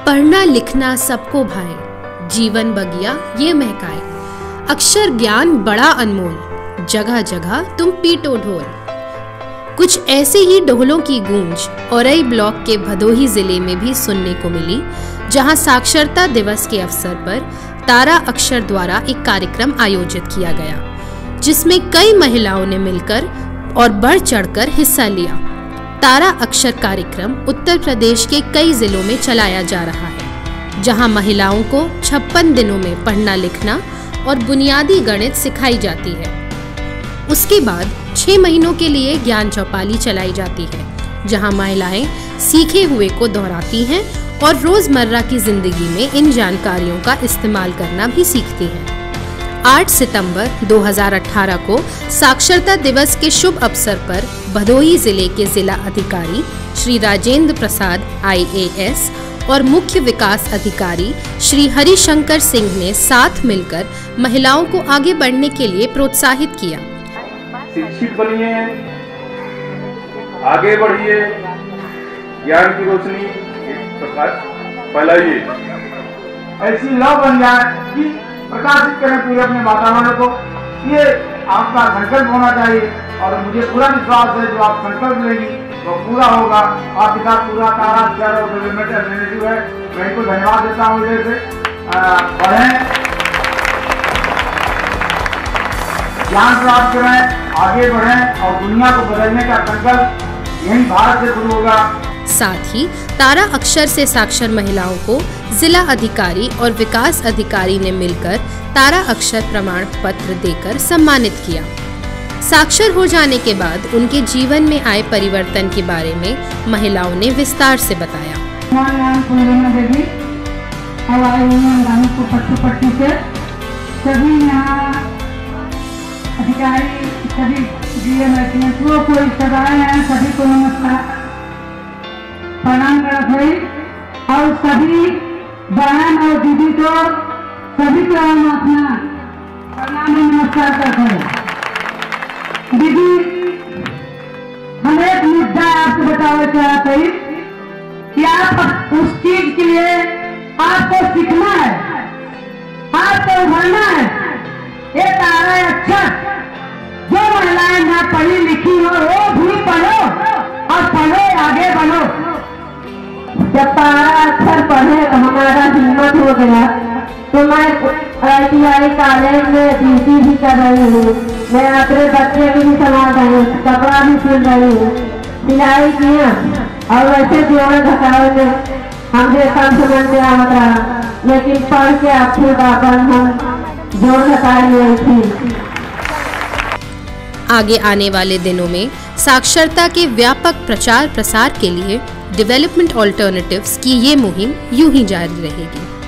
पढ़ना लिखना सबको भाए, जीवन बगिया ये महकाए। अक्षर ज्ञान बड़ा अनमोल, जगह जगह तुम पीटो ढोल। कुछ ऐसे ही ढोलों की गूंज औरई ब्लॉक के भदोही जिले में भी सुनने को मिली, जहां साक्षरता दिवस के अवसर पर तारा अक्षर द्वारा एक कार्यक्रम आयोजित किया गया, जिसमें कई महिलाओं ने मिलकर और बढ़ चढ़कर हिस्सा लिया। तारा अक्षर कार्यक्रम उत्तर प्रदेश के कई जिलों में चलाया जा रहा है, जहां महिलाओं को 56 दिनों में पढ़ना लिखना और बुनियादी गणित सिखाई जाती है। उसके बाद 6 महीनों के लिए ज्ञान चौपाली चलाई जाती है, जहां महिलाएं सीखे हुए को दोहराती हैं और रोजमर्रा की जिंदगी में इन जानकारियों का इस्तेमाल करना भी सीखती हैं। 8 सितंबर 2018 को साक्षरता दिवस के शुभ अवसर पर भदोही जिले के जिला अधिकारी श्री राजेंद्र प्रसाद IAS और मुख्य विकास अधिकारी श्री हरिशंकर सिंह ने साथ मिलकर महिलाओं को आगे बढ़ने के लिए प्रोत्साहित किया। शिक्षित बनिए, आगे बढ़िए, ज्ञान की रोशनी फैलाइए, ऐसी लौ बन जाए कि प्रकाशित करें पूरे अपने वातावरण को। ये आपका संकल्प होना चाहिए और मुझे पूरा विश्वास है जो आप संकल्प लेंगी वो पूरा होगा। आपके साथ पूरा तारा अक्षर और डेवलपमेंट एल्टरनेटिव है। मैं इनको धन्यवाद देता हूँ। जैसे पढ़ें, ज्ञान प्राप्त करें, आगे बढ़ें और दुनिया को बदलने का संकल्प यही भारत से शुरू होगा। साथ ही तारा अक्षर से साक्षर महिलाओं को जिला अधिकारी और विकास अधिकारी ने मिलकर तारा अक्षर प्रमाण पत्र देकर सम्मानित किया। साक्षर हो जाने के बाद उनके जीवन में आए परिवर्तन के बारे में महिलाओं ने विस्तार से बताया। सभी यहाँ अधिकारी, सभी कोई सभाएं हैं, सभी को नमस्कार प्रणाम करत है और सभी बहन और दीदी को सभी को हम अपना प्रणाम और नमस्कार करते हैं। दीदी, हम एक मुद्दा आपको बताना चाहते हैं कि आप उस चीज के लिए आपको सीखना है, आपको उभरना है। ये तारा अक्षर जो महिलाएं ना पढ़ी लिखी हो वो भी पढ़ो और पढ़ो, आगे बढ़ो। जब तारा अक्षर पढ़े हमारा हिम्मत हो गया तो मैं ITI कॉलेज में ड्यूटी भी कर रही हूँ। मैं अपने बच्चे भी संभाल रही हूँ, कपड़ा भी सिल रही हूँ, सिलाई किया और वैसे जोड़ घटाओ में हमसे कम समझ में आ रहा, लेकिन पढ़ के अच्छे बाबा हम जोड़ घटाई नहीं थी। आगे आने वाले दिनों में साक्षरता के व्यापक प्रचार प्रसार के लिए डेवलपमेंट ऑल्टरनेटिव्स की ये मुहिम यूं ही जारी रहेगी।